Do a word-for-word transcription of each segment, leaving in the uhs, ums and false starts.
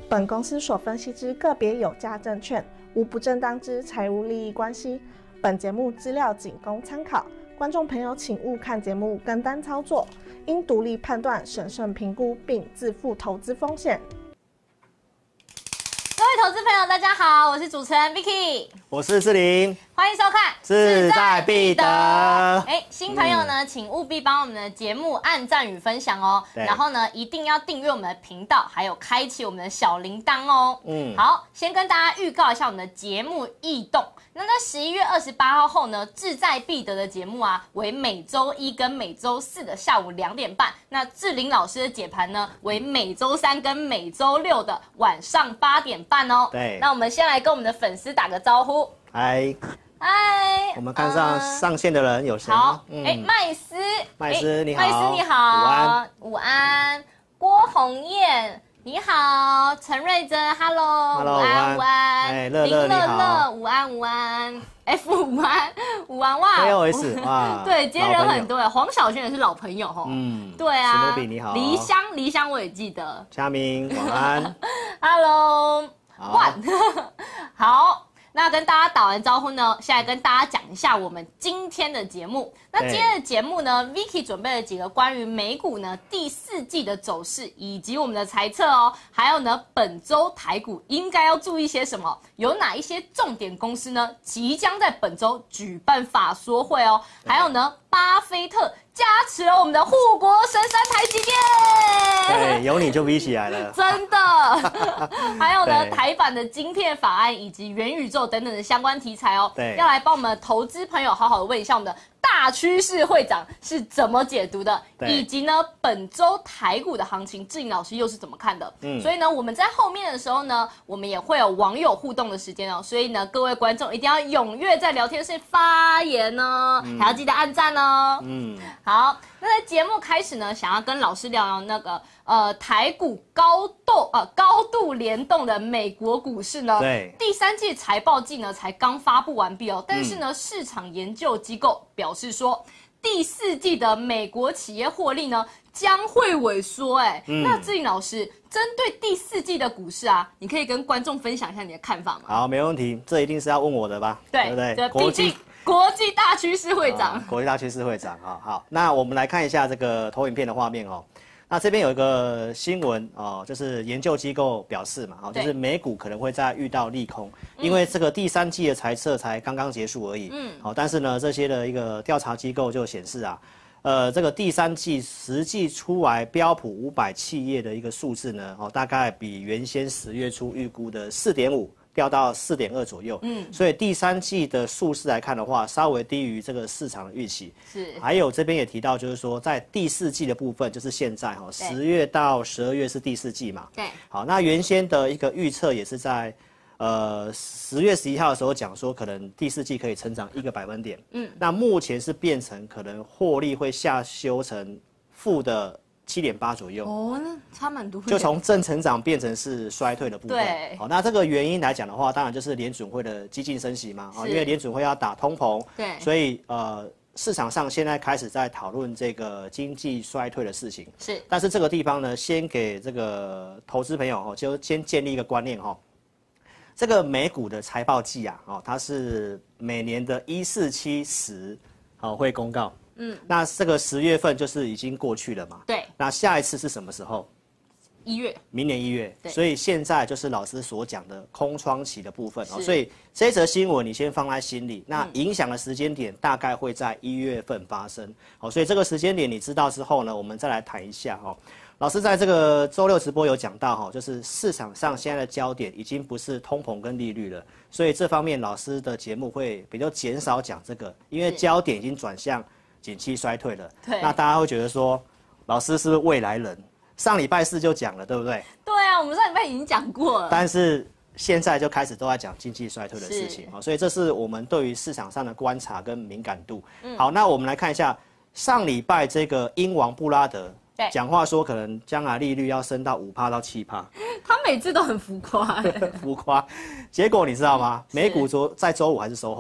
本公司所分析之个别有价证券，无不正当之财务利益关系。本节目资料仅供参考，观众朋友请勿看节目跟单操作，应独立判断、审慎评估并自负投资风险。 各位投资朋友，大家好，我是主持人 Vicky， 我是士林， 欢迎收看势在必得。 哎，新朋友呢，嗯、请务必帮我们的节目按赞与分享哦。然后呢，一定要订阅我们的频道，还有开启我们的小铃铛哦。嗯，好，先跟大家预告一下我们的节目异动。那在十一月二十八号后呢，志在必得的节目啊，为每周一跟每周四的下午两点半。那志玲老师的解盘呢，为每周三跟每周六的晚上八点半哦。 对， 那我们先来跟我们的粉丝打个招呼。 嗨。 嗨， 我们看上、呃、上线的人有谁？ 好，哎、嗯，麦斯， 麦斯你好， 麦斯你好，午安，午安，郭红燕你好，陈瑞珍 ，Hello， 午安午安， 林乐乐午安午安 ，F 午安午安哇 ，A O S 哇， 对，今天人很多哎，黄小轩也是老朋友哈，嗯，对啊， 史努比你好， 黎香黎香我也记得， 佳明晚安 ，Hello， 万，好。那跟大家打完招呼呢，现在跟大家讲一下我们今天的节目。那今天的节目呢 ，Vicky 准备了几个关于美股呢第四季的走势，以及我们的猜测哦，还有呢本周台股应该要注意些什么？有哪一些重点公司呢即将在本周举办法说会哦？还有呢，巴菲特加持了我们的护国神山台积电，对，有你就比起来了， 真的。还有呢，台版的晶片法案以及元宇宙等等的相关题材哦， 对， 要来帮我们投资朋友好好的问一下我们的大趋势会长是怎么解读的，以及呢本周台股的行情，志颖老师又是怎么看的？嗯，所以呢我们在后面的时候呢，我们也会有网友互动的时间哦，所以呢各位观众一定要踊跃在聊天室发言哦，嗯、还要记得按赞哦。嗯，好，那在节目开始呢，想要跟老师聊聊那个呃台股高度呃高度联动的美国股市呢， 对， 第三季财报季呢才刚发布完毕哦，但是呢、嗯、市场研究机构表示说，第四季的美国企业获利呢将会萎缩。哎、嗯，那志颖老师针对第四季的股市啊，你可以跟观众分享一下你的看法吗？ 好，没问题，这一定是要问我的吧？ 对， 对不对？ 对，国际国际大趋势会长， 哦、国际大趋势会长啊。好，那我们来看一下这个投影片的画面哦。那这边有一个新闻哦，就是研究机构表示嘛，哦，就是美股可能会再遇到利空，因为这个第三季的财测才刚刚结束而已。嗯，好，但是呢，这些的一个调查机构就显示啊，呃，这个第三季实际出来标普五百企业的一个数字呢，哦，大概比原先十月初预估的四点五。掉到四点二左右，嗯，所以第三季的数字来看的话，稍微低于这个市场的预期。是，还有这边也提到，就是说在第四季的部分，就是现在哈，十月到十二月是第四季嘛， 对， 好，那原先的一个预测也是在，呃，十月十一号的时候讲说，可能第四季可以成长一个百分点，嗯，那目前是变成可能获利会下修成负的。七点八左右哦，那差蛮多， 就从正成长变成是衰退的部分。 对， 好，那这个原因来讲的话，当然就是联准会的激进升息嘛，啊，因为联准会要打通膨， 对， 所以呃市场上现在开始在讨论这个经济衰退的事情。 是， 但是这个地方呢，先给这个投资朋友哦，就先建立一个观念哈，这个美股的财报季啊，哦，它是每年的一四七十，好会公告。嗯，那这个十月份就是已经过去了嘛？ 对。 那下一次是什么时候？ 一月。 明年一月。 对。 所以现在就是老师所讲的空窗期的部分哦。所以这则新闻你先放在心里，那影响的时间点大概会在一月份发生。好，所以这个时间点你知道之后呢，我们再来谈一下哦。老师在这个周六直播有讲到哈，就是市场上现在的焦点已经不是通膨跟利率了，所以这方面老师的节目会比较减少讲这个，因为焦点已经转向。景气衰退了， 对， 那大家会觉得说，老师是不是未来人？上礼拜四就讲了，对不对？ 对啊，我们上礼拜已经讲过了。 但是现在就开始都在讲经济衰退的事情啊，所以这是我们对于市场上的观察跟敏感度。嗯、好，那我们来看一下上礼拜这个英王布拉德讲话说，可能将来利率要升到五趴到七趴。 他每次都很浮夸、欸， 浮夸。结果你知道吗？美股昨在周五还是收红的。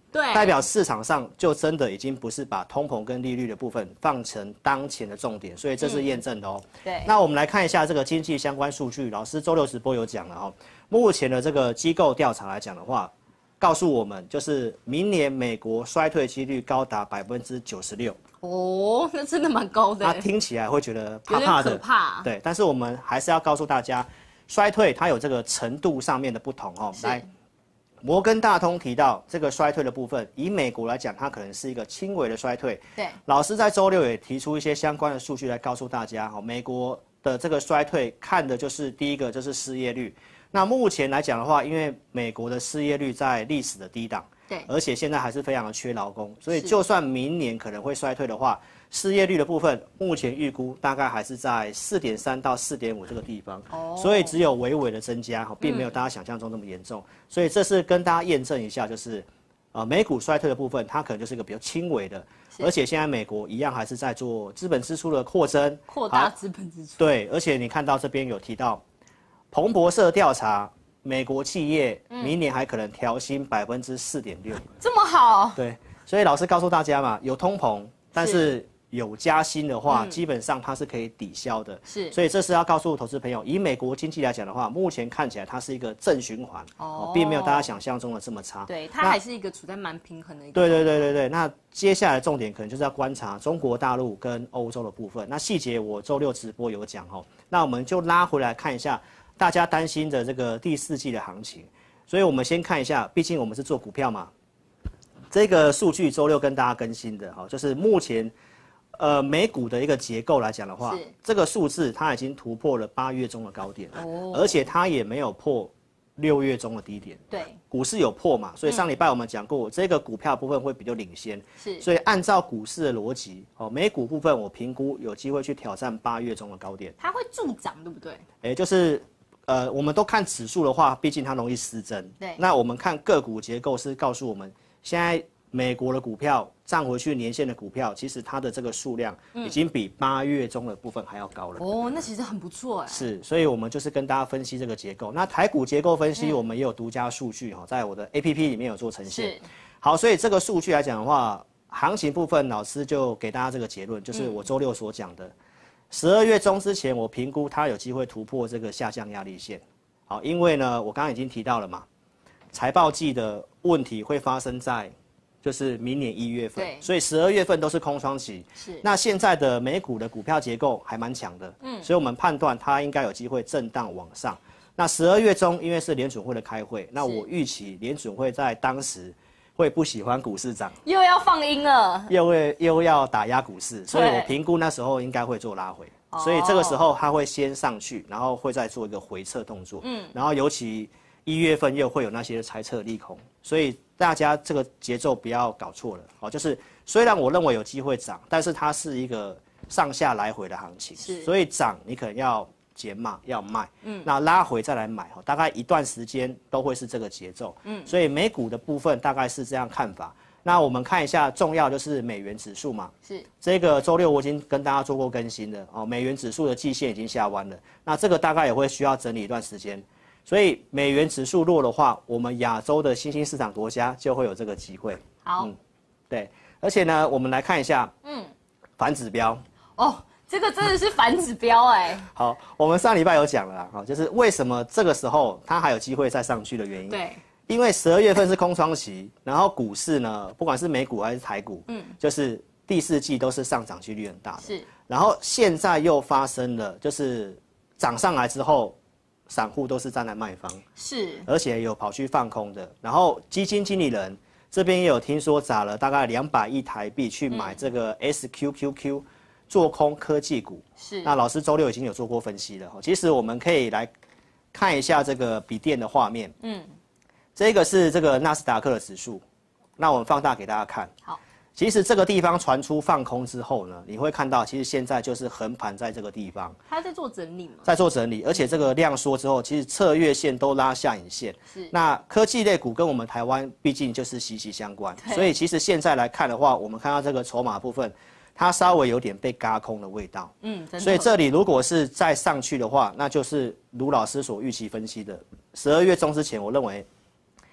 对， 代表市场上就真的已经不是把通膨跟利率的部分放成当前的重点，所以这是验证的哦。 嗯、对， 那我们来看一下这个经济相关数据，老师周六直播有讲了哦。目前的这个机构调查来讲的话，告诉我们就是明年美国衰退几率高达百分之九十六。 哦，那真的蛮高的。 那听起来会觉得怕怕的， 可怕。 对，但是我们还是要告诉大家，衰退它有这个程度上面的不同哦。来。摩根大通提到这个衰退的部分，以美国来讲，它可能是一个轻微的衰退。 对， 老师在周六也提出一些相关的数据来告诉大家，哈，美国的这个衰退看的就是第一个就是失业率。那目前来讲的话，因为美国的失业率在历史的低档， 对， 而且现在还是非常的缺劳工，所以就算明年可能会衰退的话，失业率的部分目前预估大概还是在四点三到四点五这个地方，哦，所以只有微微的增加，并没有大家想象中那么严重，嗯，所以这是跟大家验证一下，就是呃美股衰退的部分，它可能就是一个比较轻微的，而且现在美国一样还是在做资本支出的扩增， 扩大资本支出， 对，而且你看到这边有提到彭博社调查。美国企业明年还可能调薪百分之四点六， 这么好？ 对，所以老师告诉大家嘛，有通膨，但是有加薪的话， 嗯、 基本上它是可以抵消的。 是， 所以这是要告诉投资朋友，以美国经济来讲的话，目前看起来它是一个正循环，哦，并没有大家想象中的这么差。 对，它还是一个处在蛮平衡的一个。 对对对对对，那接下来重点可能就是要观察中国大陆跟欧洲的部分。那细节我周六直播有讲哦，那我们就拉回来看一下。大家担心的这个第四季的行情，所以我们先看一下，毕竟我们是做股票嘛。这个数据周六跟大家更新的哈，就是目前呃美股的一个结构来讲的话，这个数字它已经突破了八月中的高点，哦，而且它也没有破六月中的低点。 对， 股市有破嘛，所以上礼拜我们讲过，嗯，这个股票部分会比较领先。 是， 所以按照股市的逻辑，哦，美股部分我评估有机会去挑战八月中的高点。 它会助涨，对不对？ 哎，就是。呃，我们都看指数的话，毕竟它容易失真。 对。 那我们看个股结构是告诉我们，现在美国的股票站回去年线的股票，其实它的这个数量已经比八月中的部分还要高了。 哦，那其实很不错哎。 是，所以我们就是跟大家分析这个结构。那台股结构分析，我们也有独家数据哈，在我的 A P P 里面有做呈现。是。好，所以这个数据来讲的话，行情部分老师就给大家这个结论，就是我周六所讲的。十二月中之前，我评估它有机会突破这个下降压力线。好，因为呢，我刚刚已经提到了嘛，财报季的问题会发生在就是明年一月份，所以十二月份都是空窗期。是。那现在的美股的股票结构还蛮强的，嗯，所以我们判断它应该有机会震荡往上。那十二月中，因为是联准会的开会，那我预期联准会在当时会不喜欢股市涨， 又要放鹰了， 又会又要打压股市，所以我评估那时候应该会做拉回，所以这个时候它会先上去，然后会再做一个回撤动作，嗯，然后尤其一月份又会有那些猜测利空，所以大家这个节奏不要搞错了，好，就是虽然我认为有机会涨，但是它是一个上下来回的行情，所以涨你可能要减码要卖，嗯，那拉回再来买，大概一段时间都会是这个节奏，嗯，所以美股的部分大概是这样看法。那我们看一下重要就是美元指数嘛，是这个周六我已经跟大家做过更新了哦，美元指数的季线已经下弯了，那这个大概也会需要整理一段时间，所以美元指数弱的话，我们亚洲的新兴市场国家就会有这个机会。 好，嗯， 对，而且呢，我们来看一下，嗯，反指标哦。这个真的是反指标哎！ 好，我们上礼拜有讲了啊，就是为什么这个时候它还有机会再上去的原因。 对， 因为十二月份是空窗期，然后股市呢，不管是美股还是台股，嗯，就是第四季都是上涨几率很大的。是，然后现在又发生了，就是涨上来之后，散户都是站在卖方， 是， 而且有跑去放空的，然后基金经理人这边也有听说砸了大概两百亿台币去买这个 S Q Q Q。做空科技股是，那老师周六已经有做过分析了。其实我们可以来看一下这个笔电的画面，嗯，这个是这个纳斯达克的指数，那我们放大给大家看。好，其实这个地方传出放空之后呢，你会看到，其实现在就是横盘在这个地方， 它在做整理吗？ 在做整理，而且这个量缩之后，其实侧月线都拉下影线。是，那科技类股跟我们台湾毕竟就是息息相关，所以其实现在来看的话，我们看到这个筹码部分。它稍微有点被轧空的味道，嗯，所以这里如果是再上去的话，那就是卢老师所预期分析的，十二月中之前，我认为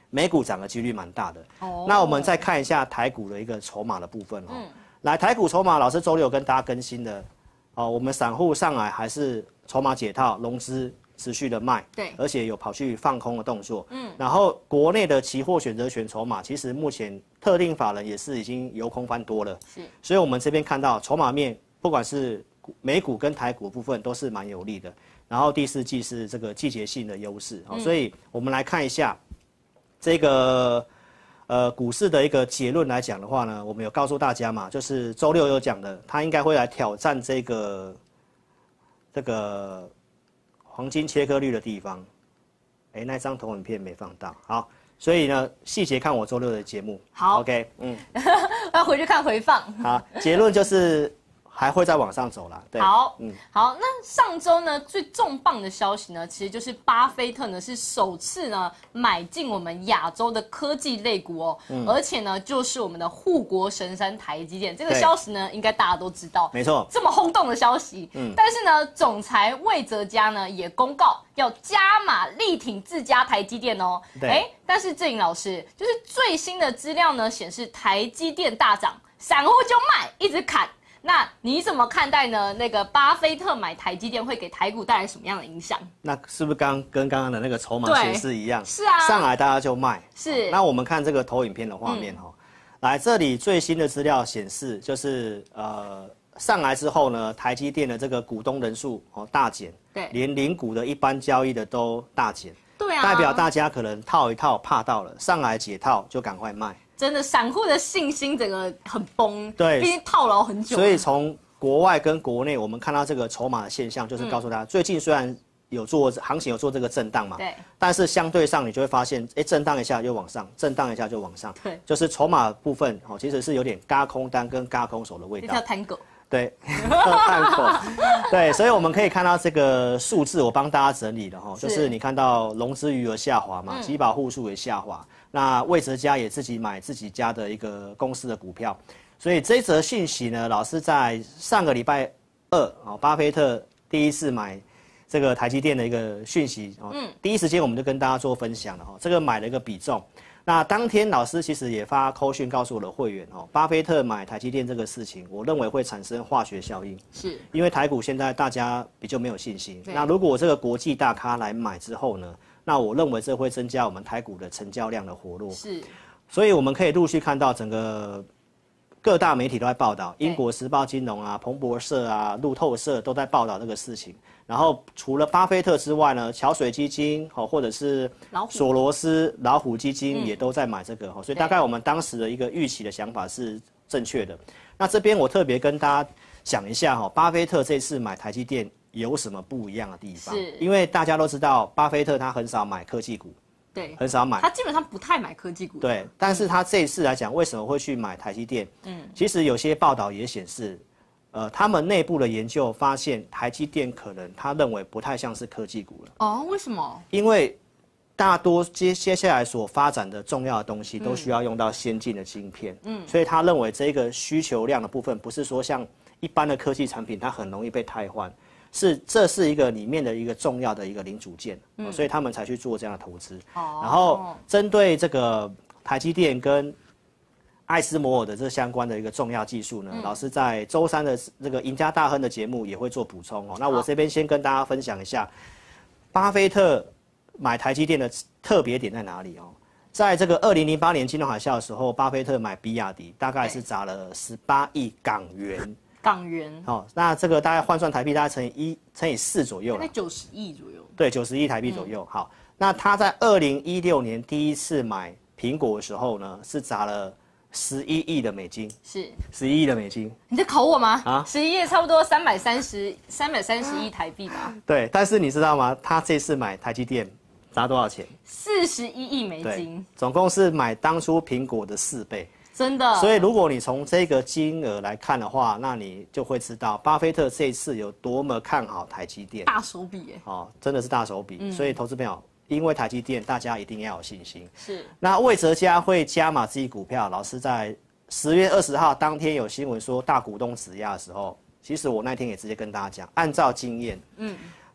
美股涨的几率蛮大的。哦，那我们再看一下台股的一个筹码的部分哦。嗯，来，台股筹码，老师周六有跟大家更新的哦，我们散户上来还是筹码解套，融资持续的卖， 对， 而且有跑去放空的动作。嗯，然后国内的期货选择权筹码，其实目前特定法人也是已经由空翻多了。是，所以我们这边看到筹码面，不管是美股跟台股部分都是蛮有利的。然后第四季是这个季节性的优势，嗯，所以我们来看一下这个呃股市的一个结论来讲的话呢，我们有告诉大家嘛，就是周六有讲的，他应该会来挑战这个这个黄金切割率的地方。哎，那张投影片没放到，好，所以呢细节看我周六的节目。 好 ，OK， 嗯， 要回去看回放。 好，结论就是还会再往上走啦。对， 好，嗯，好，那上周呢最重磅的消息呢，其实就是巴菲特呢是首次呢买进我们亚洲的科技类股哦，嗯，而且呢就是我们的护国神山台积电，这个消息呢应该大家都知道， 没错， 这么轰动的消息，嗯，但是呢总裁魏哲嘉呢也公告要加码力挺自家台积电哦，哎，但是志颖老师，就是最新的资料呢显示台积电大涨，散户就卖，一直砍。那你怎么看待呢？那个巴菲特买台积电会给台股带来什么样的影响？ 那是不是刚跟刚刚的那个筹码显示一样？ 是啊， 上来大家就卖。 是。 那我们看这个投影片的画面哈，嗯，来这里最新的资料显示，就是呃上来之后呢，台积电的这个股东人数哦大减， 对， 连零股的一般交易的都大减， 对啊， 代表大家可能套一套怕到了，上来解套就赶快卖。 真的，散户的信心整个很崩， 对， 毕竟套牢很久。 所以从国外跟国内，我们看到这个筹码的现象，就是告诉大家，嗯，最近虽然有做行情有做这个震荡嘛， 对， 但是相对上你就会发现，哎，震荡一下又往上，震荡一下就往上， 对， 就是筹码部分哦，其实是有点轧空单跟轧空手的味道。 叫探狗。 对，探狗。对，所以我们可以看到这个数字，我帮大家整理了哈，就是你看到融资余额下滑嘛，集保户数也下滑。那魏哲嘉也自己买自己家的一个公司的股票，所以这则讯息呢，老师在上个礼拜二哦，巴菲特第一次买这个台积电的一个讯息哦，嗯，第一时间我们就跟大家做分享了哈，这个买的一个比重。那当天老师其实也发扣讯告诉我的会员哦，巴菲特买台积电这个事情，我认为会产生化学效应， 是因为台股现在大家比较没有信心。那如果我这个国际大咖来买之后呢？那我认为这会增加我们台股的成交量的活络， 是， 所以我们可以陆续看到整个各大媒体都在报道，英国时报金融啊、彭博社啊、路透社都在报道这个事情。然后除了巴菲特之外呢，桥水基金哦，或者是索罗斯老虎基金也都在买这个哦，所以大概我们当时的一个预期的想法是正确的。那这边我特别跟大家讲一下哈，巴菲特这次买台积电有什么不一样的地方？是，因为大家都知道，巴菲特他很少买科技股， 对， 很少买， 他基本上不太买科技股。 对，但是他这一次来讲，为什么会去买台积电？嗯，其实有些报道也显示，呃，他们内部的研究发现，台积电可能他认为不太像是科技股了。 哦，为什么？ 因为大多接接下来所发展的重要的东西都需要用到先进的晶片，嗯，所以他认为这个需求量的部分不是说像一般的科技产品，它很容易被汰换。是，这是一个里面的一个重要的一个零组件，嗯，所以他们才去做这样的投资。哦，然后针对这个台积电跟艾斯摩尔的这相关的一个重要技术呢，嗯，老师在周三的这个赢家大亨的节目也会做补充哦。那我这边先跟大家分享一下，巴菲特买台积电的特别点在哪里哦？在这个二零零八年金融海啸的时候，巴菲特买比亚迪大概是砸了十八亿港元。 港元， 好，哦，那这个大概换算台币，大概乘以一乘以四左右， 大概九十亿左右。 对，九十亿台币左右。嗯，好，那他在二零一六年第一次买苹果的时候呢，是砸了十一亿的美金。 是十一亿的美金。 你在考我吗？啊，十一亿差不多三百三十三百三十亿台币吧。 对，但是你知道吗？他这次买台积电砸多少钱？ 四十一亿美金。 总共是买当初苹果的四倍。 真的， 所以如果你从这个金额来看的话，那你就会知道巴菲特这一次有多么看好台积电， 大手笔耶！ 哦，真的是大手笔。嗯，所以投资朋友，因为台积电，大家一定要有信心。 是。 那魏哲嘉会加码自己股票，老师在十月二十号当天有新闻说大股东质押的时候，其实我那天也直接跟大家讲，按照经验，嗯，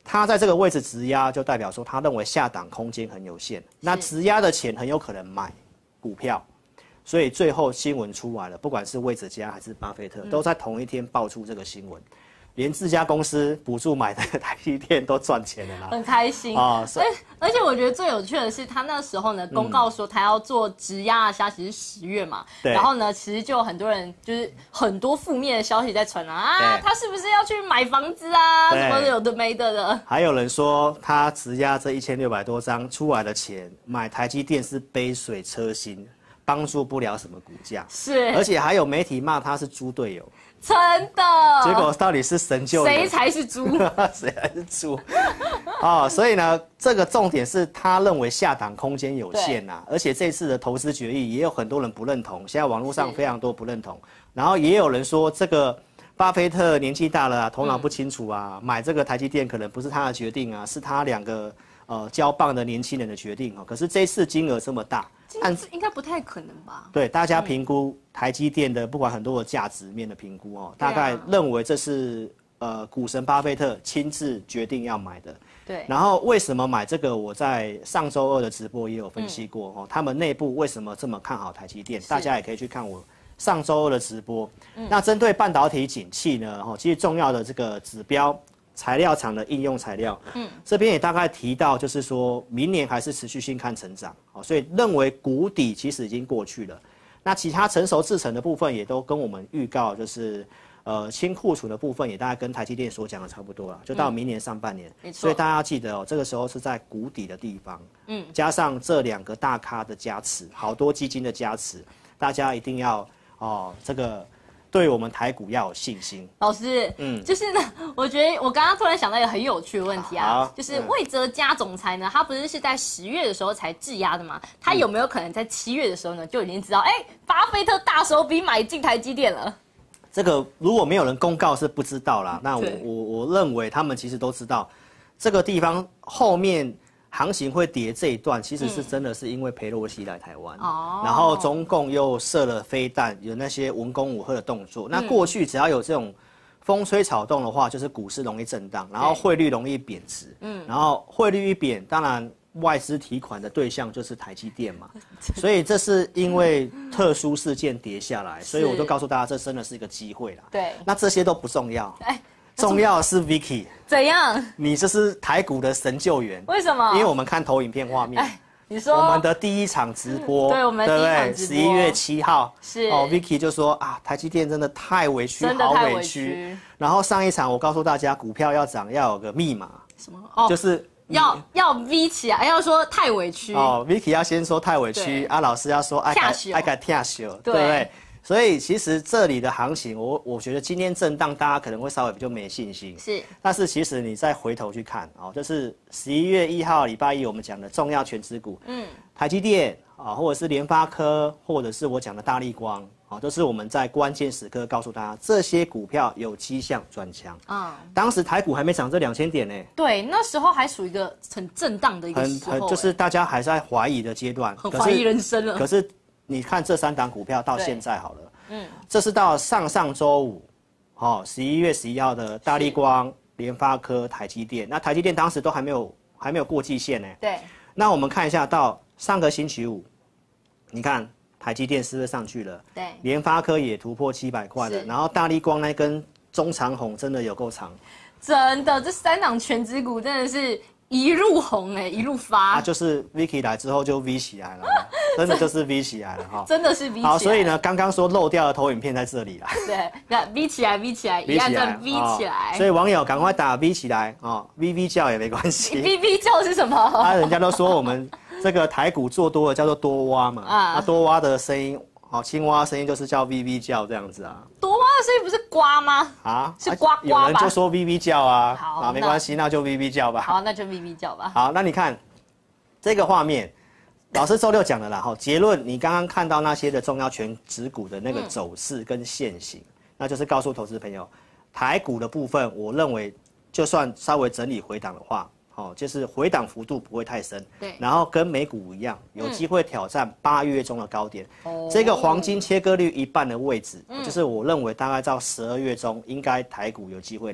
它在这个位置质押，就代表说他认为下档空间很有限，那质押的钱很有可能买股票，所以最后新闻出来了，不管是魏哲家还是巴菲特，嗯、都在同一天爆出这个新闻。连自家公司补助买的台积电都赚钱了啦， 很开心啊！而而且我觉得最有趣的是，他那时候呢公告说他要做质押的消息是十月嘛，对。然后呢，其实就有很多人就是很多负面的消息在传啊，啊，他是不是要去买房子啊？什么有的没的的。 还有人说他质押这一千六百多张出来的钱买台积电是杯水车薪，帮助不了什么股价。 是， 而且还有媒体骂他是猪队友。 真的， 结果到底是神救人， 谁才是猪？ 谁还是猪？哦，所以呢，这个重点是他认为下档空间有限呐、啊，而且这次的投资决议也有很多人不认同，现在网络上非常多不认同，然后也有人说这个巴菲特年纪大了啊，头脑不清楚啊，嗯、买这个台积电可能不是他的决定啊，是他两个呃交棒的年轻人的决定哦。可是这次金额这么大。 按应该不太可能吧？ 对，大家评估台积电的不管很多的价值面的评估哦，大概认为这是呃股神巴菲特亲自决定要买的。 对。然后为什么买这个？我在上周二的直播也有分析过哦，嗯、他们内部为什么这么看好台积电？大家也可以去看我上周二的直播。嗯、那针对半导体景气呢？哦，其实重要的这个指标。材料厂的应用材料，嗯，这边也大概提到，就是说明年还是持续性看成长，哦，所以认为谷底其实已经过去了。那其他成熟制程的部分也都跟我们预告，就是呃清库存的部分也大概跟台积电所讲的差不多了，就到明年上半年。嗯、所以大家要记得哦，这个时候是在谷底的地方，嗯，加上这两个大咖的加持，好多基金的加持，大家一定要哦这个。对我们台股要有信心。 老师，嗯，就是呢，我觉得我刚刚突然想到一个很有趣的问题啊，就是魏哲家总裁呢，他不是是在十月的时候才质押的吗？他有没有可能在七月的时候呢，就已经知道，哎、欸，巴菲特大手笔买进台积电了？ 这个如果没有人公告是不知道啦。那我我我认为他们其实都知道，这个地方后面。行情会跌这一段，其实是真的是因为裴洛西来台湾，嗯、然后中共又射了飞弹，有那些文攻武吓的动作。那过去只要有这种风吹草动的话，就是股市容易震荡，然后汇率容易贬值。嗯，然后汇率一贬，当然外资提款的对象就是台积电嘛。所以这是因为特殊事件跌下来，所以我就告诉大家，这真的是一个机会啦。 对， 那这些都不重要。哎。重要的是 Vicky， 怎样？ 你这是台股的神救援。 为什么？ 因为我们看投影片画面。哎， 你说我们的第一场直播， 对，我们第一场直播， 十一月七号是哦 ，Vicky 就说啊，台积电真的太委屈，好委屈。然后上一场我告诉大家，股票要涨要有个密码， 什么？哦， 就是要要 V 起来，要说太委屈。 哦 ，Vicky 要先说太委屈，啊，老师要说爱改爱改跳手，对不对？所以其实这里的行情，我我觉得今天震荡，大家可能会稍微比较没信心。 是， 但是其实你再回头去看哦，就是十一月一号礼拜一我们讲的重要权值股，嗯，台积电啊，或者是联发科，或者是我讲的大立光，啊，都是我们在关键时刻告诉大家，这些股票有迹象转强。嗯，当时台股还没涨这两千点呢。 对，那时候还属于一个很震荡的一个时候， 很很就是大家还在怀疑的阶段， 很怀疑人生了。 可是。你看这三档股票到现在好了，嗯，这是到上上周五，哦，十一月十一号的大立光、联发科、台积电，那台积电当时都还没有还没有过季线呢。 对。 那我们看一下到上个星期五，你看台积电是不是上去了？ 对。 联发科也突破七百块了，然后大立光那根中长红真的有够长。 真的，这三档全指股真的是。一路红哎、欸，一路发， 啊，就是 Vicky 来之后就 V 起来了，真的就是 V 起来了哈， 真的是 V 起来。 好，所以呢，刚刚说漏掉的投影片在这里啦。 对，那 V 起来 ，V 起来，一按再 V 起来、 哦。所以网友赶快打 V 起来哦 ，V V 叫也没关系。 V V 叫是什么？ 啊，人家都说我们这个台股做多了叫做多蛙嘛，啊，啊多蛙的声音。好，青蛙声音就是叫 V V 叫这样子啊。 多蛙的声音不是呱吗？ 啊， 是呱呱吧？ 有人就说 V V 叫啊。 好， 啊，没关系，那就 V V 叫吧。 好，那就 V V 叫吧。 好，那你看这个画面，老师周六讲了啦。哈，结论你刚刚看到那些的重要权值股的那个走势跟线型，嗯、那就是告诉投资朋友，台股的部分，我认为就算稍微整理回档的话。哦，就是回档幅度不会太深， 对， 然后跟美股一样，有机会挑战八月中的高点。哦、嗯，这个黄金切割率一半的位置，嗯、就是我认为大概到十二月中，应该台股有机会来。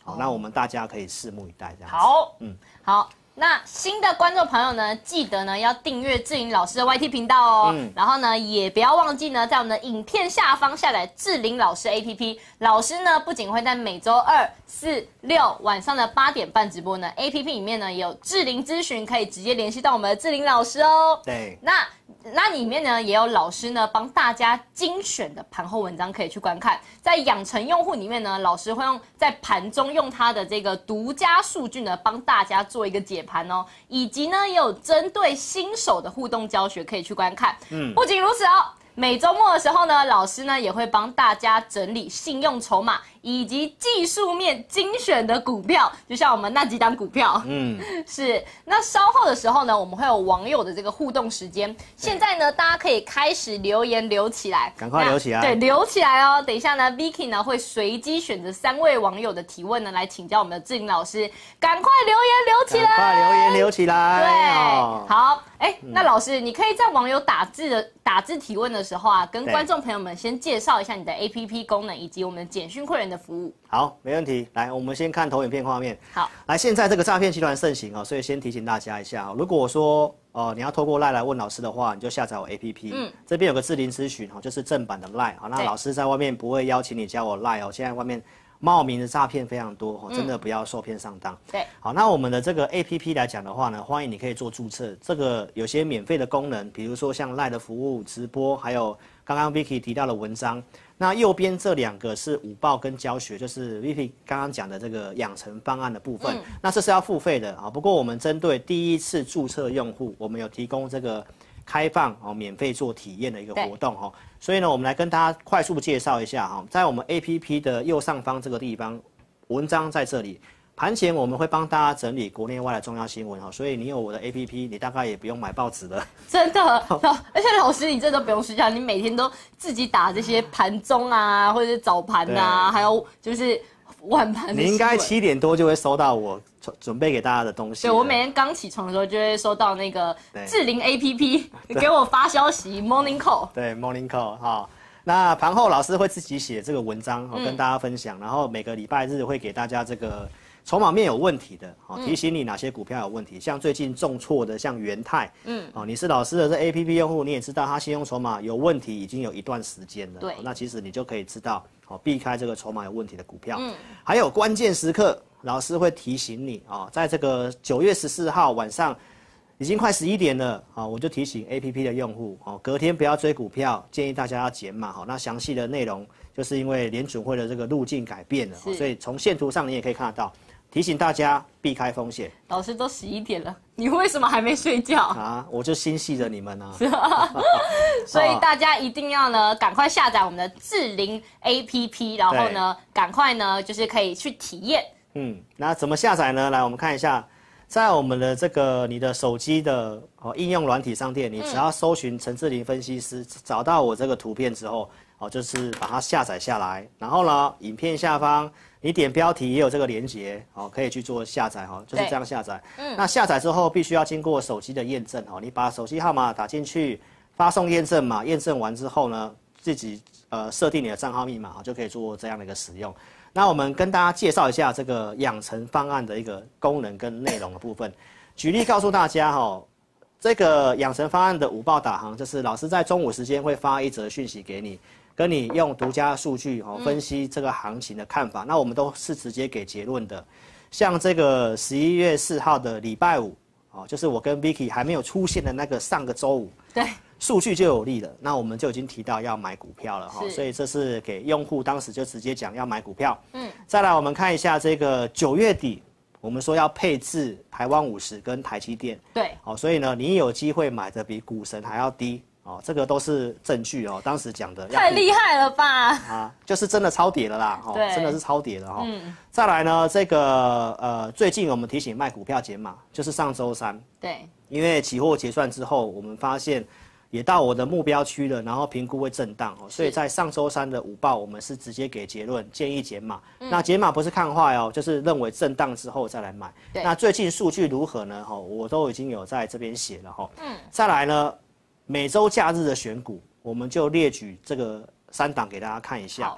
好，那我们大家可以拭目以待，这样子。 好，嗯，好。那新的观众朋友呢，记得呢要订阅志玲老师的 Y T 频道哦。嗯，然后呢，也不要忘记呢，在我们的影片下方下载志玲老师 A P P。老师呢，不仅会在每周二、四、六晚上的八点半直播呢 ，A P P 里面呢有志玲咨询，可以直接联系到我们的志玲老师哦。 对， 那。那里面呢也有老师呢帮大家精选的盘后文章可以去观看，在养成用户里面呢，老师会用在盘中用他的这个独家数据呢帮大家做一个解盘哦，以及呢也有针对新手的互动教学可以去观看。嗯，不仅如此哦，每周末的时候呢，老师呢也会帮大家整理信用筹码以及技术面精选的股票，就像我们那几档股票，嗯，是。那稍后的时候呢，我们会有网友的这个互动时间。现在呢，大家可以开始留言留起来， 赶快留起来， 对，留起来哦。等一下呢 ，Vicky 呢会随机选择三位网友的提问呢，来请教我们的志玲老师。赶快留言留起来， 赶快留言留起来。 对，哦、好，哎、欸，那老师，你可以在网友打字的打字提问的时候啊，跟观众朋友们先介绍一下你的 A P P 功能以及我们的简讯会员的服务。 好，没问题。来，我们先看投影片画面。 好， 来，现在这个诈骗集团盛行哦，所以先提醒大家一下，如果我说哦、呃、你要透过 LINE 来问老师的话，你就下载我 A P P。嗯，这边有个智霖咨询哦，就是正版的 LINE。好，那老师在外面不会邀请你加我 LINE 哦，现在外面冒名的诈骗非常多哦，真的不要受骗上当。 对， 好，那我们的这个 A P P 来讲的话呢，欢迎你可以做注册。这个有些免费的功能，比如说像 LINE 的服务、直播，还有刚刚 Vicky 提到的文章。那右边这两个是午报跟教学，就是 Vicky 刚刚讲的这个养成方案的部分。嗯、那这是要付费的啊。不过我们针对第一次注册用户，我们有提供这个开放哦，免费做体验的一个活动哦。所以呢，我们来跟大家快速介绍一下哈，在我们 A P P 的右上方这个地方，文章在这里。盘前我们会帮大家整理国内外的重要新闻哈，所以你有我的 A P P， 你大概也不用买报纸了。 真的，而且老师你这都不用睡觉，你每天都自己打这些盘中啊，或者是早盘啊，还有就是晚盘。 你应该七点多就会收到我准备给大家的东西。 对，我每天刚起床的时候就会收到那个智霖 A P P 给我发消息 ，Morning Call。对 ，Morning Call 哈。那盘后老师会自己写这个文章，嗯、跟大家分享，然后每个礼拜日会给大家这个。筹码面有问题的，哦，提醒你哪些股票有问题，嗯、像最近重挫的，像元泰，嗯，哦，你是老师的这 A P P 用户，你也知道它信用筹码有问题，已经有一段时间了， 对， 哦，那其实你就可以知道，哦，避开这个筹码有问题的股票，嗯，还有关键时刻，老师会提醒你，哦，在这个九月十四号晚上，已经快十一点了，啊，我就提醒 A P P 的用户，哦，隔天不要追股票，建议大家要减码，好，那详细的内容就是因为联准会的这个路径改变了，所以从线图上你也可以看得到。提醒大家避开风险。 老师都十一点了，你为什么还没睡觉啊？我就心系着你们啊。 所以大家一定要呢，赶快下载我们的智霖 A P P， 然后呢，赶快呢，就是可以去体验。 嗯，那怎么下载呢？来，我们看一下，在我们的这个你的手机的哦应用软体商店，你只要搜寻陈智霖分析师，嗯、找到我这个图片之后，哦，就是把它下载下来，然后呢，影片下方。你点标题也有这个连结，哦，可以去做下载哈，就是这样下载。嗯，那下载之后必须要经过手机的验证哦，你把手机号码打进去，发送验证码，验证完之后呢，自己呃设定你的账号密码，就可以做这样的一个使用。那我们跟大家介绍一下这个养成方案的一个功能跟内容的部分。举例告诉大家哈，这个养成方案的午报导航，就是老师在中午时间会发一则讯息给你。跟你用独家数据哦分析这个行情的看法，嗯、那我们都是直接给结论的。像这个十一月四号的礼拜五哦，就是我跟 Vicky 还没有出现的那个上个周五， 对， 数据就有利了。那我们就已经提到要买股票了哈，所以这是给用户当时就直接讲要买股票。嗯，再来我们看一下这个九月底，我们说要配置台湾五十跟台积电， 对， 哦，所以呢，你有机会买的比股神还要低。哦，这个都是证据哦，当时讲的太厉害了吧？ 啊，就是真的超跌了啦，哦，真的是超跌了哈。嗯。再来呢，这个呃，最近我们提醒卖股票减码，就是上周三。 对。因为期货结算之后，我们发现也到我的目标区了，然后评估会震荡哦，所以在上周三的午报，我们是直接给结论，建议减码。嗯、那减码不是看坏哦，就是认为震荡之后再来买。那最近数据如何呢？哈，我都已经有在这边写了哈。嗯。再来呢？每周假日的选股，我们就列举这个三档给大家看一下。好，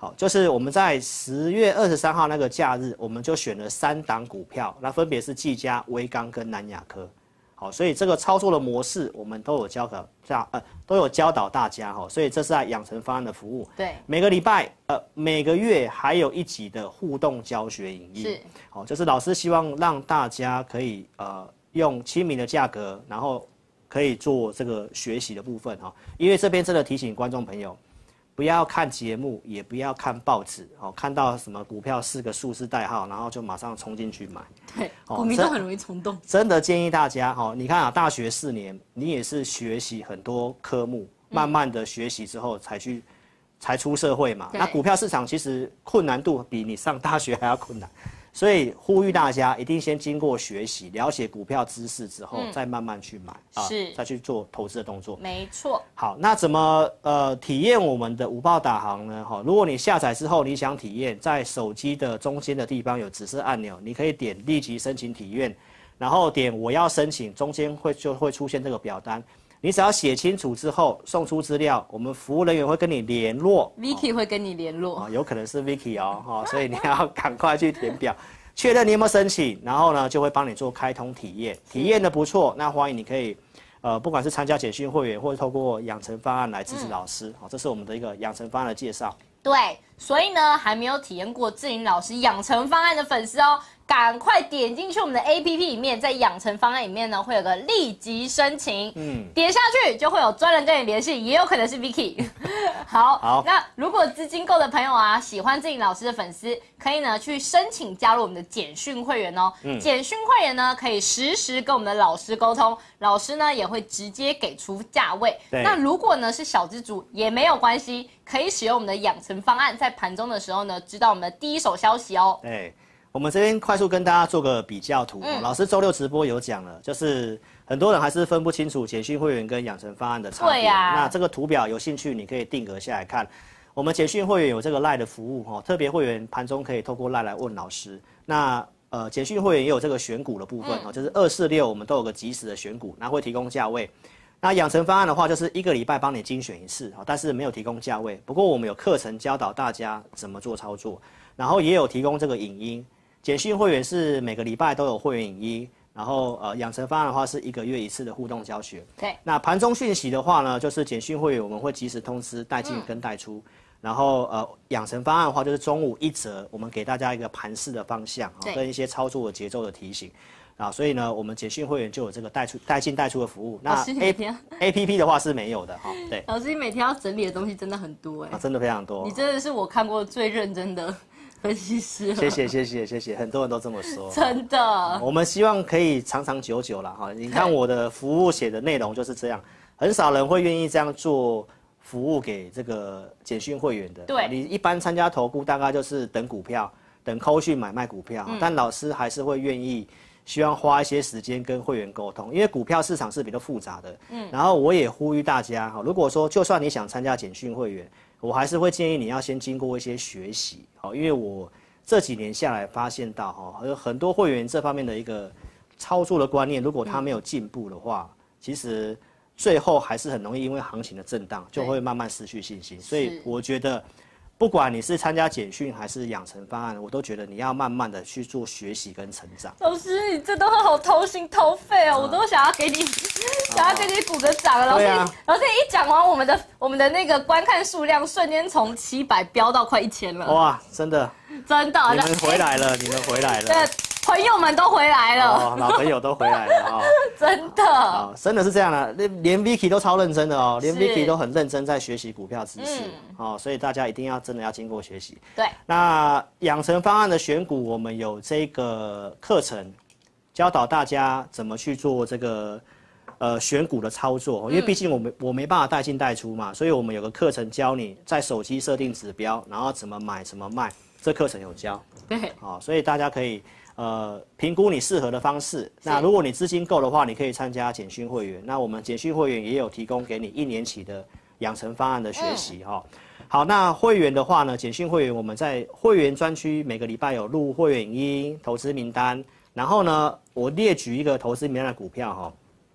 好，就是我们在十月二十三号那个假日，我们就选了三档股票，那分别是技嘉、威刚跟南亚科。好，所以这个操作的模式我们都有教导教呃都有教导大家哈，所以这是在养成方案的服务。 对， 每个礼拜呃每个月还有一集的互动教学影音。 是， 好，就是老师希望让大家可以呃用亲民的价格，然后可以做这个学习的部分哈，因为这边真的提醒观众朋友。不要看节目，也不要看报纸，哦，看到什么股票四个数字代号，然后就马上冲进去买。 对，股民都很容易冲动。 真的建议大家，哦，你看啊，大学四年，你也是学习很多科目，慢慢的学习之后才去，才出社会嘛。那股票市场其实困难度比你上大学还要困难。所以呼吁大家一定先经过学习、了解股票知识之后，嗯、再慢慢去买啊， 是再去做投资的动作。 没错。 好，那怎么呃体验我们的午报导航呢？哈，如果你下载之后你想体验，在手机的中间的地方有紫色按钮，你可以点立即申请体验，然后点我要申请，中间会就会出现这个表单。你只要写清楚之后，送出资料，我们服务人员会跟你联络 ，Vicky 会跟你联络， 哦，有可能是 Vicky 哦，哈、哦，所以你要赶快去填表，确认你有没有申请，然后呢就会帮你做开通体验，体验的不错，那欢迎你可以，呃，不管是参加简讯会员，或者透过养成方案来支持老师，好、嗯哦，这是我们的一个养成方案的介绍。 对，所以呢，还没有体验过志玲老师养成方案的粉丝哦。赶快点进去我们的 A P P 里面，在养成方案里面呢，会有个立即申请，嗯，点下去就会有专人跟你联系，也有可能是 Vicky 好。好，那如果资金够的朋友啊，喜欢志玲老师的粉丝，可以呢去申请加入我们的简讯会员哦。嗯，简讯会员呢可以实时跟我们的老师沟通，老师呢也会直接给出价位。那如果呢是小资族也没有关系，可以使用我们的养成方案，在盘中的时候呢，知道我们的第一手消息哦。 对。我们这边快速跟大家做个比较图，嗯、老师周六直播有讲了，就是很多人还是分不清楚简讯会员跟养成方案的差别。啊、那这个图表有兴趣，你可以定格下来看。我们简讯会员有这个 LINE 的服务哈，特别会员盘中可以透过 LINE 来问老师。那呃，简讯会员也有这个选股的部分哈，嗯、就是二四六我们都有个即时的选股，那会提供价位。那养成方案的话，就是一个礼拜帮你精选一次，但是没有提供价位。不过我们有课程教导大家怎么做操作，然后也有提供这个影音。简讯会员是每个礼拜都有会员影音，然后呃养成方案的话是一个月一次的互动教学。 对。 那盘中讯息的话呢，就是简讯会员我们会及时通知带进跟带出，嗯、然后呃养成方案的话就是中午一则，我们给大家一个盘势的方向，哦、跟一些操作的节奏的提醒。啊，所以呢，我们简讯会员就有这个带出带进带出的服务。那 A A P P 的话是没有的哈。对。 老师，你每天要整理的东西真的很多哎、欸。 啊，真的非常多。 你真的是我看过最认真的分析师。 谢谢谢谢谢谢，很多人都这么说。 真的。 我们希望可以长长久久啦哈。你看我的服务写的内容就是这样，很少人会愿意这样做服务给这个简讯会员的。 对。 你一般参加投顾大概就是等股票，等扣讯买卖股票，嗯、但老师还是会愿意。希望花一些时间跟会员沟通，因为股票市场是比较复杂的。嗯，然后我也呼吁大家哈，如果说就算你想参加简讯会员，我还是会建议你要先经过一些学习，好，因为我这几年下来发现到哈，有很多会员这方面的一个操作的观念，如果他没有进步的话，嗯、其实最后还是很容易因为行情的震荡，就会慢慢失去信心。所以我觉得。不管你是参加简讯还是养成方案，我都觉得你要慢慢的去做学习跟成长。 老师，你这都好掏心掏肺哦，嗯、我都想要给你，想要给你鼓个掌了。老师，啊、老师一讲完，我们的我们的那个观看数量瞬间从七百飙到快一千了。 哇，真的， 真的， 你们回来了，你们回来了。 对。朋友们都回来了， 哦，老朋友都回来了哦， 真的， 哦，真的是这样的，连 Vicky 都超认真的哦，连 Vicky 都很认真在学习股票知识，嗯、哦，所以大家一定要真的要经过学习。 对， 那养成方案的选股，我们有这个课程，教导大家怎么去做这个呃选股的操作，因为毕竟我没我没办法带进带出嘛，所以我们有个课程教你在手机设定指标，然后怎么买怎么卖，这课程有教。 对， 哦，所以大家可以。呃，评估你适合的方式。那如果你资金够的话，你可以参加简讯会员。那我们简讯会员也有提供给你一年期的养成方案的学习哈、嗯。好，那会员的话呢，简讯会员我们在会员专区每个礼拜有录会员影音、投资名单。然后呢，我列举一个投资名单的股票哈。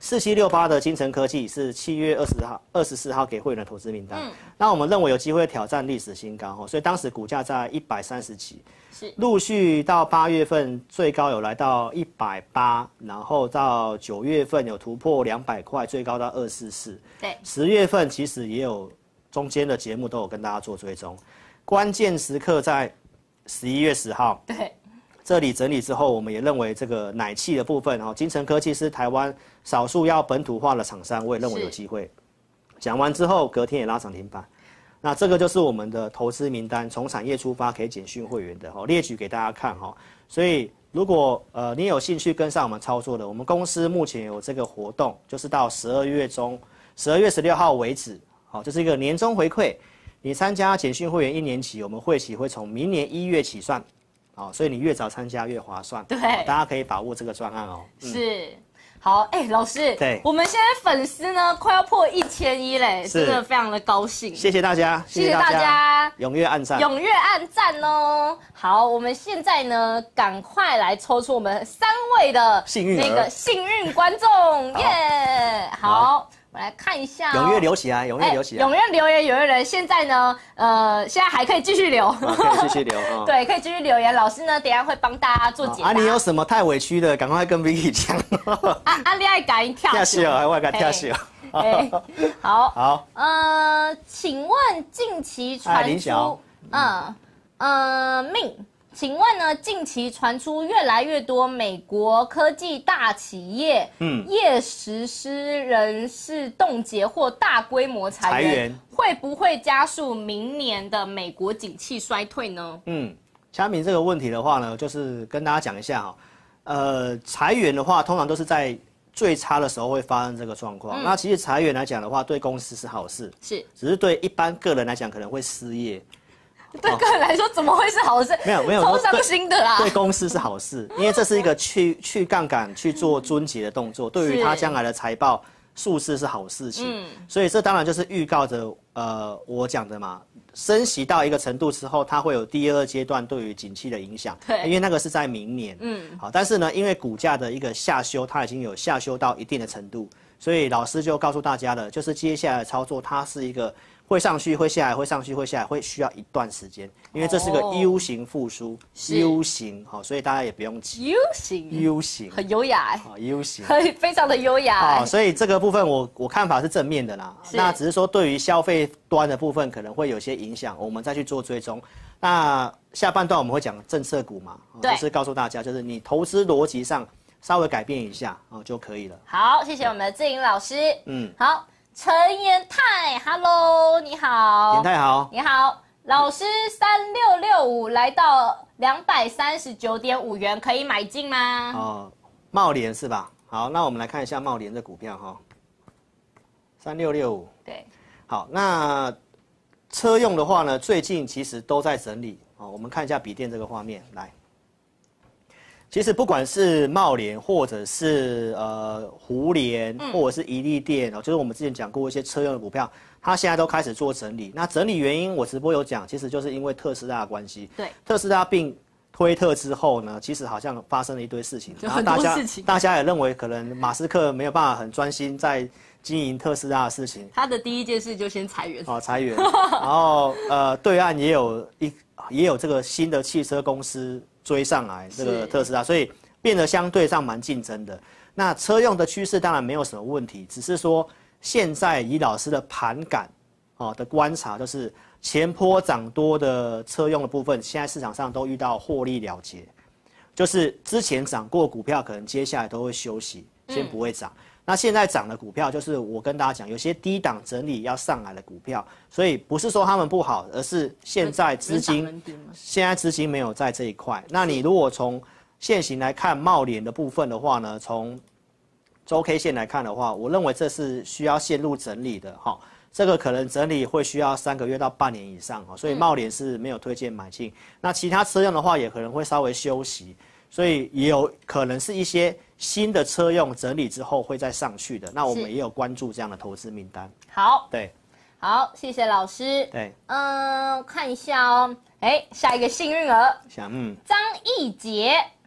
四七六八的精诚科技是七月二十号、二十四号给会员的投资名单。嗯，那我们认为有机会挑战历史新高哦，所以当时股价在一百三十几，是陆续到八月份最高有来到一百八，然后到九月份有突破两百块，最高到二四四。对，十月份其实也有中间的节目都有跟大家做追踪，关键时刻在十一月十号。对。这里整理之后，我们也认为这个奶气的部分，哈，精诚科技是台湾少数要本土化的厂商，我也认为有机会。讲完之后，隔天也拉涨停板。那这个就是我们的投资名单，从产业出发可以简讯会员的，哈，列举给大家看，哈。所以如果呃你有兴趣跟上我们操作的，我们公司目前有这个活动，就是到十二月中，十二月十六号为止，好，这是一个年终回馈。你参加简讯会员一年期，我们会期会从明年一月起算。哦，所以你越早参加越划算，对，大家可以把握这个专案哦。嗯、是， 好，哎、欸，老师，对，我们现在粉丝呢快要破一千一嘞，真的非常的高兴。 谢谢大家， 谢谢大家， 踊跃按赞， 踊跃按赞哦。好，我们现在呢，赶快来抽出我们三位的幸运那个幸运观众，耶！好。我来看一下、 哦，踊跃留起来，踊跃留起来， 踊跃留言，踊跃人。现在呢，呃，现在还可以继续留， 啊、可以继续留，哦、 对，可以继续留言。老师呢，等一下会帮大家做解答。 啊，你有什么太委屈的，赶快跟 Vicky 讲。 啊啊，你爱改跳跳戏哦，还外改跳戏哦。好， 好， 呃，请问近期传出，嗯呃命。请问呢？近期传出越来越多美国科技大企业，嗯，业实施人事冻结或大规模裁员，裁员会不会加速明年的美国景气衰退呢？ 嗯，嘉明这个问题的话呢，就是跟大家讲一下哈，呃，裁员的话，通常都是在最差的时候会发生这个状况。嗯、那其实裁员来讲的话，对公司是好事，是，只是对一般个人来讲可能会失业。 对个人来说，怎么会是好事？ 没有没有， 超伤心的啦。 对公司是好事，因为这是一个去去杠杆去做撙节的动作，对于他将来的财报数字是好事情。嗯，所以这当然就是预告着呃我讲的嘛，升息到一个程度之后，它会有第二阶段对于景气的影响。对，因为那个是在明年。嗯，好，但是呢，因为股价的一个下修，它已经有下修到一定的程度，所以老师就告诉大家了，就是接下来的操作，它是一个。会上去，会下来，会上去，会下来，会需要一段时间，因为这是个 U 型复苏 ，U 型，好，所以大家也不用急。 U 型 ，U 型， 很优雅哎。 好 ，U 型， 非常的优雅。 好，所以这个部分我我看法是正面的啦。那只是说对于消费端的部分可能会有些影响，我们再去做追踪。那下半段我们会讲政策股嘛，就是告诉大家，就是你投资逻辑上稍微改变一下哦就可以了。 好，谢谢我们的志颖老师。嗯，好。陈延泰 ，Hello， 你好， 延泰好， 你好，老师，三六六五来到两百三十九点五元，可以买进吗？ 哦，茂联是吧？好，那我们来看一下茂联的股票哈，三六六五， 对， 好，那车用的话呢，最近其实都在整理哦，我们看一下笔电这个画面来。其实不管是茂联，或者是呃胡联，或者是宜利电哦，就是我们之前讲过一些车用的股票，它现在都开始做整理。那整理原因，我直播有讲，其实就是因为特斯拉的关系。对，特斯拉并推特之后呢，其实好像发生了一堆事情， 然后大家大家也认为可能马斯克没有办法很专心在经营特斯拉的事情。 他的第一件事就先裁员。 哦，裁员。然后呃，对岸也有一也有这个新的汽车公司。追上来这个特斯拉，所以变得相对上蛮竞争的。那车用的趋势当然没有什么问题，只是说现在以老师的盘感哦的观察，就是前波涨多的车用的部分，现在市场上都遇到获利了结，就是之前涨过股票，可能接下来都会休息，先不会涨。嗯那现在涨的股票，就是我跟大家讲，有些低档整理要上来的股票，所以不是说他们不好，而是现在资金，现在资金没有在这一块。那你如果从现行来看茂联的部分的话呢，从周 K 线来看的话，我认为这是需要陷入整理的哈。这个可能整理会需要三个月到半年以上哈，所以茂联是没有推荐买进。那其他车用的话，也可能会稍微休息。所以也有可能是一些新的车用整理之后会再上去的，那我们也有关注这样的投资名单。 好， 对， 好，谢谢老师。 对， 嗯，看一下哦，哎，下一个幸运儿， 想，嗯， 张义杰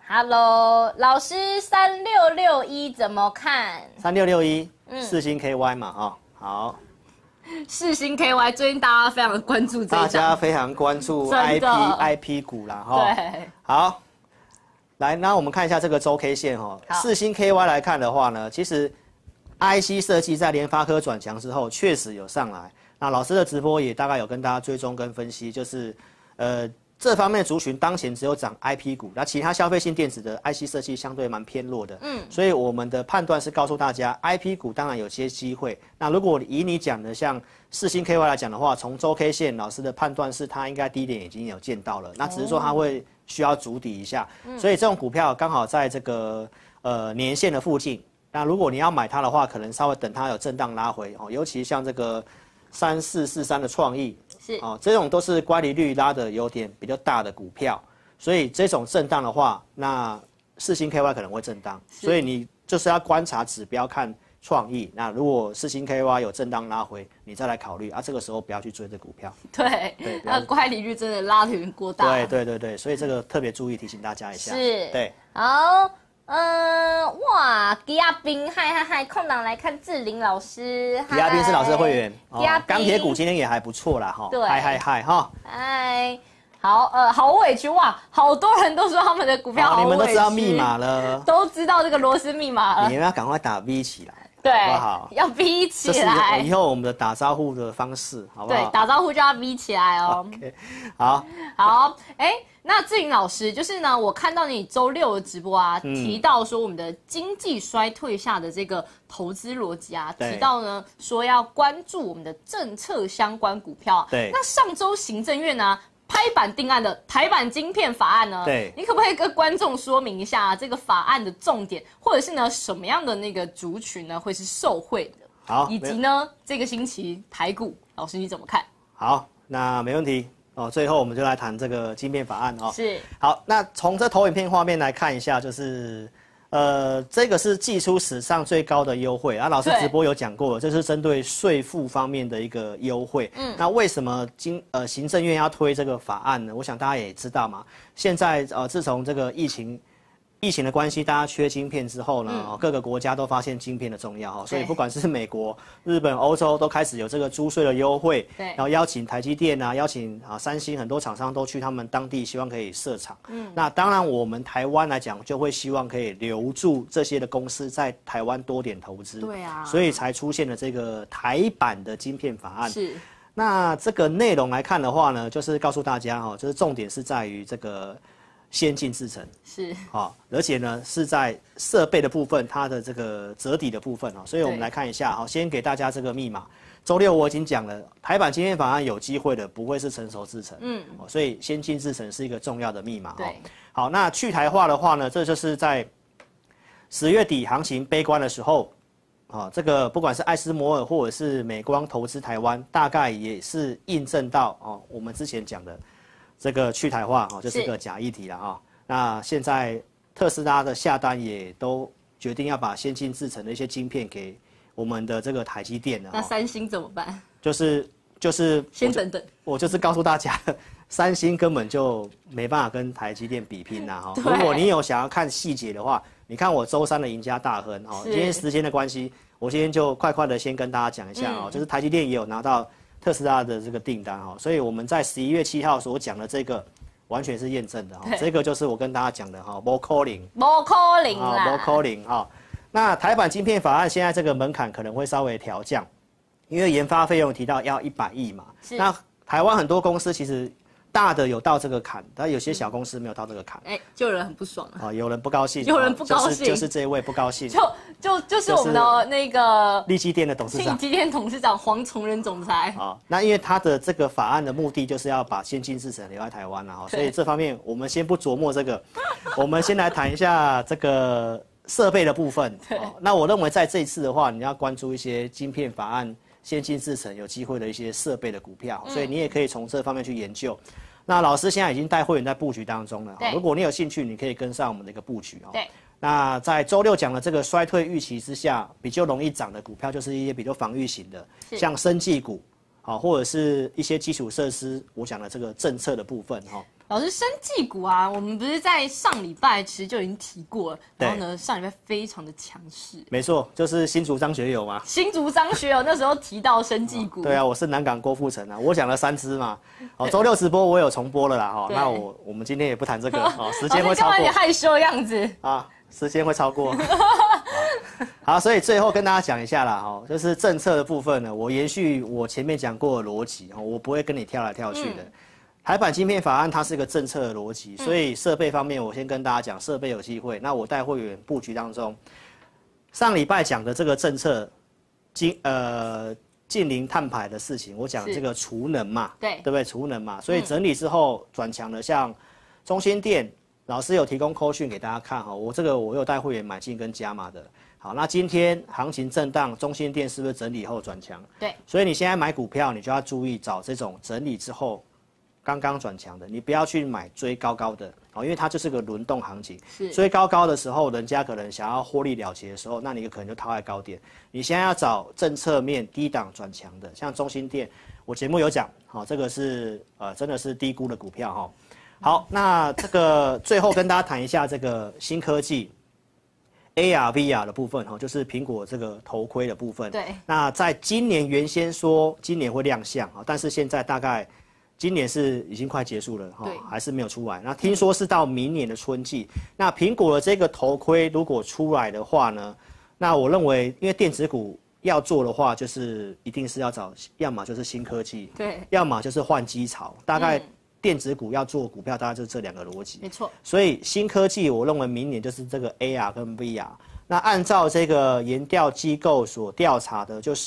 Hello， 老师，三六六一怎么看？ 三六六一，世芯 K Y 嘛，哈、哦，好。 世芯 K Y 最近大家非常关注这一大家非常关注 I P I P 股啦，哈。 对。 好，来，那我们看一下这个周 K 线哈。世芯 K Y 来看的话呢，其实 I C 设计在联发科转强之后，确实有上来。那老师的直播也大概有跟大家追踪跟分析，就是呃。这方面的族群当前只有涨 I P 股，那其他消费性电子的 I C 设计相对蛮偏弱的，嗯，所以我们的判断是告诉大家 ，I P 股当然有些机会。那如果以你讲的像世芯 K Y 来讲的话，从周 K 线，老师的判断是它应该低点已经有见到了，那只是说它会需要筑底一下，哦、所以这种股票刚好在这个呃年线的附近。那如果你要买它的话，可能稍微等它有震荡拉回哦，尤其像这个三四四三的创意。是哦，这种都是乖离率拉的有点比较大的股票，所以这种震荡的话，那世芯 K Y 可能会震荡，所以你就是要观察指标看创意。那如果世芯 K Y 有震荡拉回，你再来考虑啊，这个时候不要去追这股票。 对，对，那乖离率真的拉得有点过大。 对对对对，所以这个特别注意提醒大家一下。 是， 对， 好。嗯，哇，吉亚斌，嗨嗨嗨，空档来看志玲老师。 吉亚斌是老师的会员，钢铁股今天也还不错啦，哈。 对， 嗨嗨嗨哈。 嗨，好，呃，好委屈哇，好多人都说他们的股票好委屈。 你们都知道密码了， 都知道这个螺丝密码了。 你们要赶快打 V 起来。 对， 好不好？ 要 V 起来，这是以后我们的打招呼的方式，好不好？ 对，打招呼就要 V 起来哦。 OK， 好， 好，哎、欸，那志玲老师，就是呢，我看到你周六的直播啊，嗯、提到说我们的经济衰退下的这个投资逻辑啊，提到呢说要关注我们的政策相关股票、啊。 对， 那上周行政院呢、啊？拍板定案的台版晶片法案呢？ 对， 你可不可以跟观众说明一下、啊、这个法案的重点，或者是呢什么样的那个族群呢会是受惠的？ 好， 以及呢这个星期台股，老师你怎么看？ 好，那没问题哦。最后我们就来谈这个晶片法案哦。 是。 好，那从这投影片画面来看一下，就是呃，这个是祭出史上最高的优惠啊。老师直播有讲过，这是针对税负方面的一个优惠。嗯，那为什么经呃行政院要推这个法案呢？我想大家也知道嘛。现在呃，自从这个疫情疫情的关系，大家缺晶片之后呢，嗯、各个国家都发现晶片的重要哈，所以不管是美国、日本、欧洲都开始有这个租税的优惠，对，然后邀请台积电啊，邀请啊三星很多厂商都去他们当地，希望可以设厂。嗯，那当然我们台湾来讲，就会希望可以留住这些的公司在台湾多点投资。 对啊， 所以才出现了这个台版的晶片法案。 是。 那这个内容来看的话呢，就是告诉大家哈，就是重点是在于这个。先进制程是好，而且呢是在设备的部分，它的这个折抵的部分哦，所以我们来看一下，好，先给大家这个密码。周六我已经讲了，台版晶片法案有机会的不会是成熟制程，嗯，所以先进制程是一个重要的密码。 对， 好，那去台化的话呢，这就是在十月底行情悲观的时候，啊，这个不管是艾斯摩尔或者是美光投资台湾，大概也是印证到哦，我们之前讲的。这个去台化哦，就是个假议题了啊。那现在特斯拉的下单也都决定要把先进制程的一些晶片给我们的这个台积电了。 那三星怎么办？ 就是就是先等等。 我就是告诉大家，三星根本就没办法跟台积电比拼呐哈。如果你有想要看细节的话，你看我周三的赢家大亨哦，今天时间的关系，我今天就快快的先跟大家讲一下哦，嗯、就是台积电也有拿到。特斯拉的这个订单哈，所以我们在十一月七号所讲的这个，完全是验证的哈。这个就是我跟大家讲的哈，无可能， 无可能啦， 无可能哈。那台版晶片法案现在这个门槛可能会稍微调降，因为研发费用提到要一百亿嘛。那台湾很多公司其实大的有到这个坎，但有些小公司没有到这个坎， 哎、嗯，就有人很不爽啊。有人不高兴， 有人不高兴， 就是、就是这一位不高兴， 就就就是我们的那个力积电的董事长， 力积电董事长黄崇仁总裁啊。那因为他的这个法案的目的就是要把先进制程留在台湾了哈，所以这方面我们先不琢磨这个，我们先来谈一下这个设备的部分。哦、那我认为在这一次的话，你要关注一些晶片法案、先进制程有机会的一些设备的股票，嗯、所以你也可以从这方面去研究。那老师现在已经带会员在布局当中了，如果你有兴趣，你可以跟上我们的一个布局哦。 对。 那在周六讲的这个衰退预期之下，比较容易涨的股票，就是一些比较防御型的，像生技股，好，或者是一些基础设施，我讲的这个政策的部分哈。 老师，生技股啊，我们不是在上礼拜其实就已经提过了，然后呢，上礼拜非常的强势。 没错，就是新竹张学友嘛。 新竹张学友那时候提到生技股、 哦。对啊，我是南港郭富城啊，我讲了三支嘛。哦，周六直播我有重播了啦，哦，那我我们今天也不谈这个，哦，时间会超过。 有点害羞的样子啊，时间会超过。好，所以最后跟大家讲一下啦，哦，就是政策的部分呢，我延续我前面讲过的逻辑，哦，我不会跟你跳来跳去的。嗯，台版晶片法案它是一个政策的逻辑，所以设备方面我先跟大家讲，设备有机会。那我带会员布局当中，上礼拜讲的这个政策，近呃近零碳排的事情，我讲这个储能嘛，对对不对？储能嘛，所以整理之后转强的，像中兴电，老师有提供扣讯给大家看哈，我这个我有带会员买进跟加码的。好，那今天行情震荡，中兴电是不是整理后转强？对，所以你现在买股票，你就要注意找这种整理之后。刚刚转强的，你不要去买追高高的哦，因为它就是个轮动行情。追高高的时候，人家可能想要获利了结的时候，那你可能就套在高点。你现在要找政策面低档转强的，像中兴电，我节目有讲，好、哦，这个是呃真的是低估的股票哈、哦。好，那这个最后跟大家谈一下这个新科技 A R V R 的部分哈，就是苹果这个头盔的部分。对。那在今年原先说今年会亮相啊，但是现在大概。今年是已经快结束了哈，还是没有出来。那听说是到明年的春季。那苹果的这个头盔如果出来的话呢，那我认为，因为电子股要做的话，就是一定是要找，要么就是新科技，对，要么就是换机潮。大概电子股要做股票，大概就是这两个逻辑。没错。所以新科技，我认为明年就是这个 A R 跟 V R。那按照这个研调机构所调查的，就是。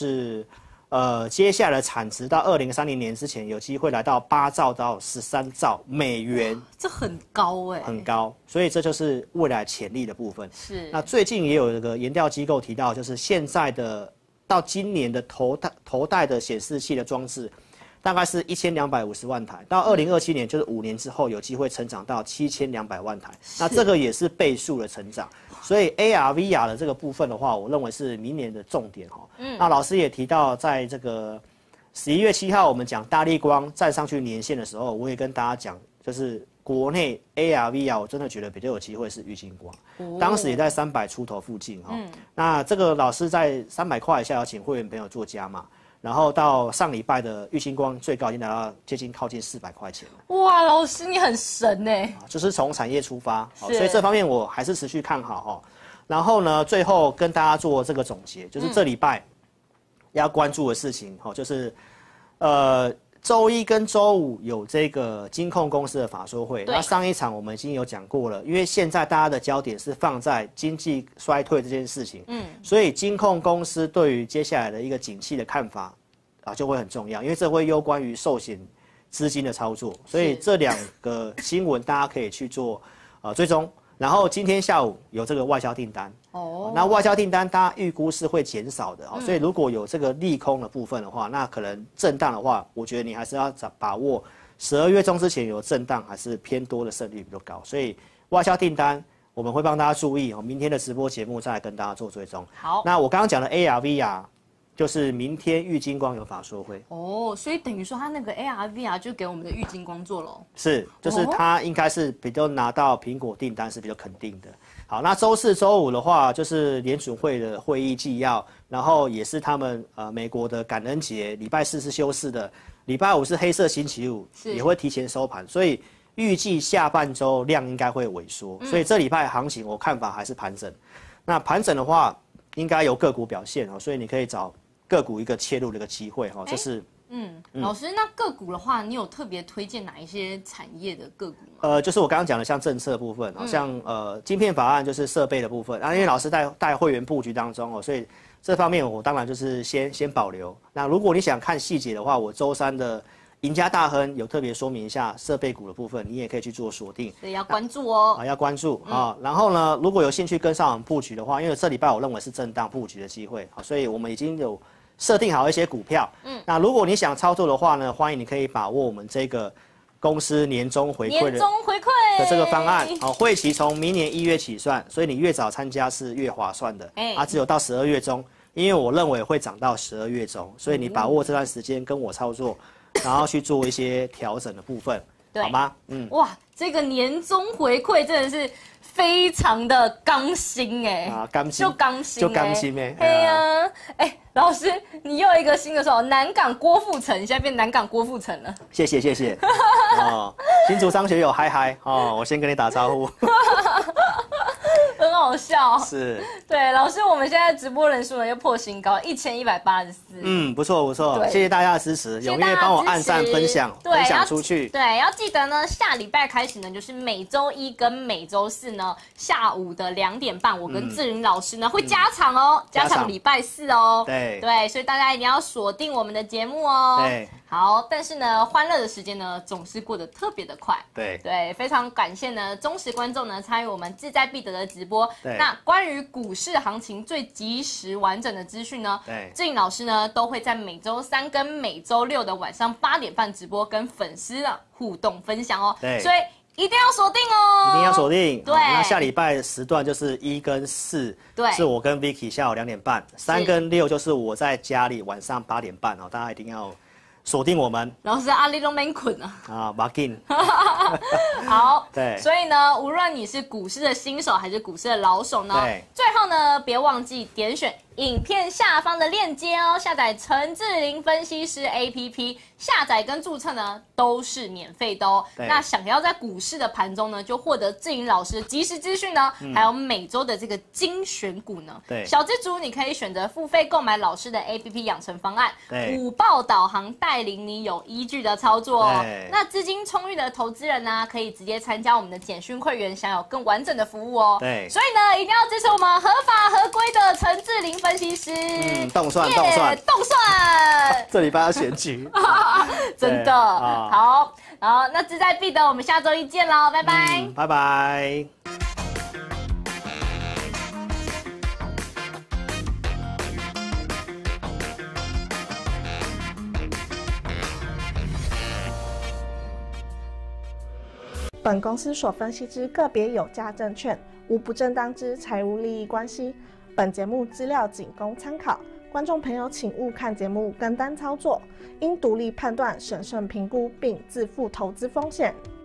呃，接下来的产值到二零三零年之前，有机会来到八兆到十三兆美元， 这很高哎、欸， 很高，所以这就是未来潜力的部分。是。那最近也有一个研调机构提到，就是现在的到今年的头戴头戴的显示器的装置，大概是一千两百五十万台，到二零二七年就是五年之后，有机会成长到七千两百万台。那这个也是倍数的成长。所以 A R V R 的这个部分的话，我认为是明年的重点哈。嗯。那老师也提到，在这个十一月七号我们讲大立光站上去年线的时候，我也跟大家讲，就是国内 A R V R 我真的觉得比较有机会是玉晶光，哦、当时也在三百出头附近哈。嗯。那这个老师在三百块以下要请会员朋友做加码。然后到上礼拜的玉晶光最高已经达到接近靠近四百块钱了。 哇，老师你很神哎！ 就是从产业出发，所以这方面我还是持续看好哈。然后呢，最后跟大家做这个总结，就是这礼拜要关注的事情哈，就是呃周一跟周五有这个金控公司的法说会。那上一场我们已经有讲过了，因为现在大家的焦点是放在经济衰退这件事情，嗯，所以金控公司对于接下来的一个景气的看法啊就会很重要，因为这会攸关于寿险资金的操作，所以这两个新闻大家可以去做呃追踪。然后今天下午有这个外销订单，哦，那外销订单大家预估是会减少的哦，嗯、所以如果有这个利空的部分的话，那可能震荡的话，我觉得你还是要把握十二月中之前有震荡还是偏多的胜率比较高，所以外销订单我们会帮大家注意哦，明天的直播节目再来跟大家做追踪。好，那我刚刚讲的 A R V R。就是明天玉晶光有法说会哦，所以等于说他那个 A R V R 就给我们的玉晶光做了， 是，就是他应该是比较拿到苹果订单是比较肯定的。好，那周四周五的话，就是联准会的会议纪要，然后也是他们呃美国的感恩节，礼拜四是休市的，礼拜五是黑色星期五，也会提前收盘，所以预计下半周量应该会萎缩，嗯、所以这礼拜行情我看法还是盘整。那盘整的话，应该由个股表现哦，所以你可以找。个股一个切入的一个机会哈，这是嗯，老师，那个股的话，你有特别推荐哪一些产业的个股吗？ 呃，就是我刚刚讲的，像政策部分，嗯、像呃晶片法案就是设备的部分啊，因为老师在带会员布局当中哦，所以这方面我当然就是先先保留。那如果你想看细节的话，我周三的赢家大亨有特别说明一下设备股的部分，你也可以去做锁定， 所以要关注哦。 啊，要关注啊。然后呢，如果有兴趣跟上我们布局的话，因为这礼拜我认为是震荡布局的机会，好，所以我们已经有。设定好一些股票，嗯，那如果你想操作的话呢，欢迎你可以把握我们这个公司年终回馈的年终回馈的这个方案，好，会期从明年一月起算，所以你越早参加是越划算的，哎，啊，只有到十二月中，因为我认为会涨到十二月中，所以你把握这段时间跟我操作，然后去做一些调整的部分。 对， 好吗？嗯， 哇，这个年终回馈真的是非常的刚心哎、欸， 啊，刚心就刚心、欸， 就刚心哎， 对呀，哎、欸，老师，你又一个新的手，南港郭富城，现在变南港郭富城了， 谢谢谢谢，哦，新竹商学友嗨嗨哦，我先跟你打招呼。 很好笑， 是， 对，老师，我们现在直播人数呢又破新高，一千一百八十四。 嗯，不错不错，谢谢大家的支持，踊跃帮我按赞、分享，分享出去。 对，要记得呢，下礼拜开始呢，就是每周一跟每周四呢下午的两点半，我跟志云老师呢、嗯、会加场哦，加场礼拜四哦。 对对，所以大家一定要锁定我们的节目哦。 对。 好，但是呢，欢乐的时间呢，总是过得特别的快。 对对，非常感谢呢，忠实观众呢参与我们志在必得的直播。 对， 那关于股市行情最及时完整的资讯呢， 对， 志颖老师呢都会在每周三跟每周六的晚上八点半直播，跟粉丝的互动分享哦。 对， 所以一定要锁定哦， 一定要锁定。 对， 那下礼拜时段就是一跟四， 对， 是我跟 Vicky 下午两点半，三跟六就是我在家里晚上八点半哦，大家一定要锁定我们。 老师阿里都没捆啊。 啊，马金。 好， 对， 所以呢，无论你是股市的新手还是股市的老手呢， 对， 最后呢，别忘记点选影片下方的链接哦，下载陈志霖分析师 A P P， 下载跟注册呢都是免费的哦。那想要在股市的盘中呢，就获得志霖老师的即时资讯呢、嗯，还有每周的这个精选股呢， 对， 小资族你可以选择付费购买老师的 A P P 养成方案， 对， 午报导航带领你有依据的操作哦。那资金充裕的投资人呢，可以直接参加我们的简讯会员，享有更完整的服务哦。 对， 所以呢，一定要支持我们合法合规的陈志霖分析师。 嗯，动算动算动算， 这礼拜要选举， 真的、哦、好。然后那志在必得，我们下周一见喽，拜拜， 嗯、拜拜。 本公司所分析之个别有价证券，无不正当之财务利益关系。本节目资料仅供参考，观众朋友请勿看节目跟单操作，应独立判断、审慎评估并自负投资风险。